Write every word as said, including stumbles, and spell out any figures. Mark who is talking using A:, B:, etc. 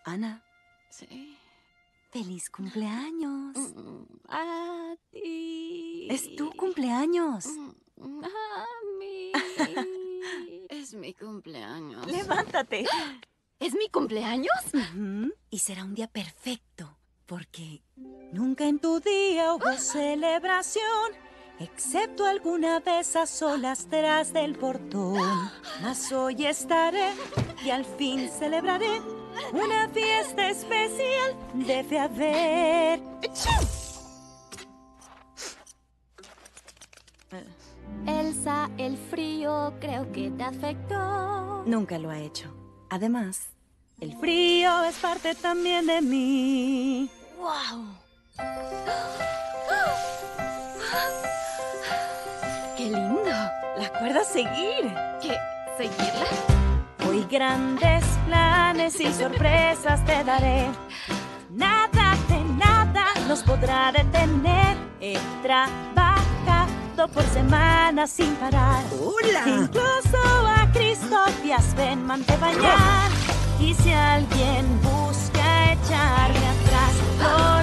A: Ana.
B: Sí.
A: ¡Feliz cumpleaños!
B: A ti.
A: Es tu cumpleaños.
B: A mí. Es mi cumpleaños.
A: ¡Levántate!
B: ¿Es mi cumpleaños?
A: Uh-huh. Y será un día perfecto, porque nunca en tu día hubo celebración, excepto alguna vez a solas tras del portón. Mas hoy estaré y al fin celebraré una fiesta especial. Debe haber.
B: Elsa, el frío creo que te afectó.
A: Nunca lo ha hecho. Además, el frío es parte también de mí.
B: ¡Wow! ¡Qué lindo!
A: La cuerda a seguir.
B: ¿Qué? ¿Seguirla?
A: Hoy grandes planes y sorpresas te daré. Nada de nada nos podrá detener. He trabajado por semanas sin parar.
C: ¡Hola!
A: Incluso a Cristofias ven mante bañar. Y si alguien busca echarme atrás,